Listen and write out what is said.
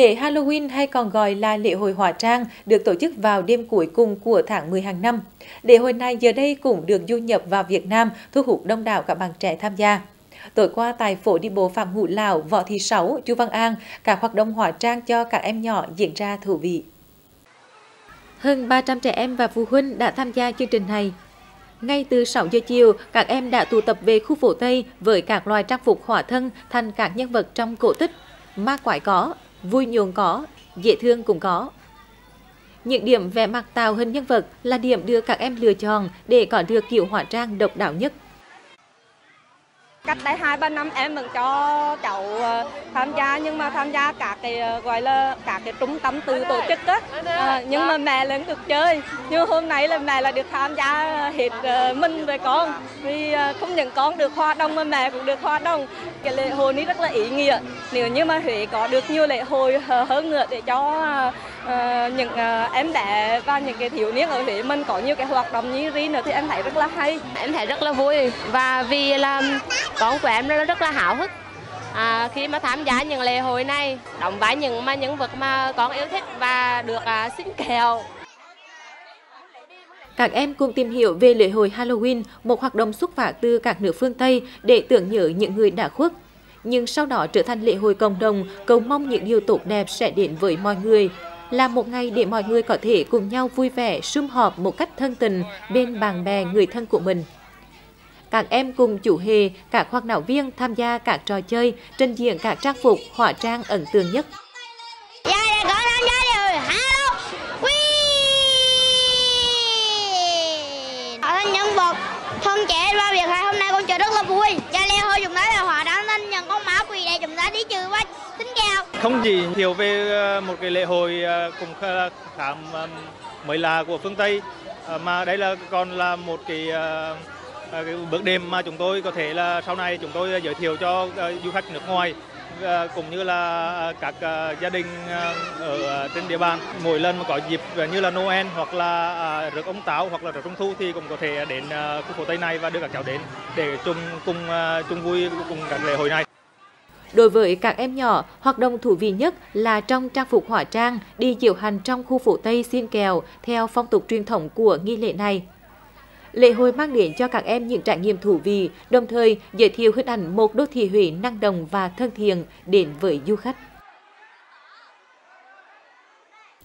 Lễ Halloween hay còn gọi là lễ hội hóa trang được tổ chức vào đêm cuối cùng của tháng 10 hàng năm. Lễ hội này giờ đây cũng được du nhập vào Việt Nam, thu hút đông đảo các bạn trẻ tham gia. Tối qua tại phố đi bộ Phạm Ngũ Lão, Võ Thị Sáu, Chu Văn An, các hoạt động hóa trang cho các em nhỏ diễn ra thú vị. Hơn 300 trẻ em và phụ huynh đã tham gia chương trình này. Ngay từ 6 giờ chiều, các em đã tụ tập về khu phố Tây với các loại trang phục hóa thân thành các nhân vật trong cổ tích. Ma quái có, vui nhộn có, dễ thương cũng có. Những điểm vẽ mặt tạo hình nhân vật là điểm đưa các em lựa chọn để có được kiểu hóa trang độc đáo nhất. Cách đây 2-3 năm em vẫn cho cháu tham gia, nhưng mà tham gia các cái gọi là các cái trung tâm tự tổ chức đó, nhưng mà mẹ lên được chơi. Nhưng hôm nay là mẹ là được tham gia hết mình với con, vì không những con được hoạt động mà mẹ cũng được hoạt động. Cái lễ hội này rất là ý nghĩa. Nếu như mà Huế có được nhiều lễ hội hơn nữa để cho những em bé và những cái thiếu niên ở Huế mình có nhiều cái hoạt động như riêng nữa thì em thấy rất là hay. Em thấy rất là vui, và vì là con của em rất là háo hức khi mà tham gia những lễ hội này, đóng vai những nhân vật mà con yêu thích và được xin kẹo. Các em cùng tìm hiểu về lễ hội Halloween, một hoạt động xuất phát từ các nước phương Tây để tưởng nhớ những người đã khuất, nhưng sau đó trở thành lễ hội cộng đồng, cầu mong những điều tốt đẹp sẽ đến với mọi người, là một ngày để mọi người có thể cùng nhau vui vẻ, sum họp một cách thân tình bên bạn bè người thân của mình. Các em cùng chủ hề, các hoạt náo viên tham gia các trò chơi, trình diễn các trang phục, hóa trang ấn tượng nhất. Nhân vật thân trẻ và việc này hôm nay con chơi rất là vui. Và lễ hội chúng ta là hóa trang thành những con ma quỷ để chúng ta đi trừ và xin kèo. Không chỉ hiểu về một cái lễ hội cũng khá mới lạ của phương Tây, mà đây là còn là một cái bước đệm mà chúng tôi có thể là sau này chúng tôi giới thiệu cho du khách nước ngoài, cũng như là các gia đình ở trên địa bàn. Mỗi lần mà có dịp như là Noel hoặc là rước ông Táo hoặc là rước Trung thu thì cũng có thể đến khu phố Tây này và đưa các cháu đến để chung vui cùng các lễ hội này. Đối với các em nhỏ, hoạt động thú vị nhất là trong trang phục hóa trang đi diễu hành trong khu phố Tây xin kèo theo phong tục truyền thống của nghi lễ này. Lễ hội mang đến cho các em những trải nghiệm thú vị, đồng thời giới thiệu hình ảnh một đô thị Huế năng động và thân thiện đến với du khách.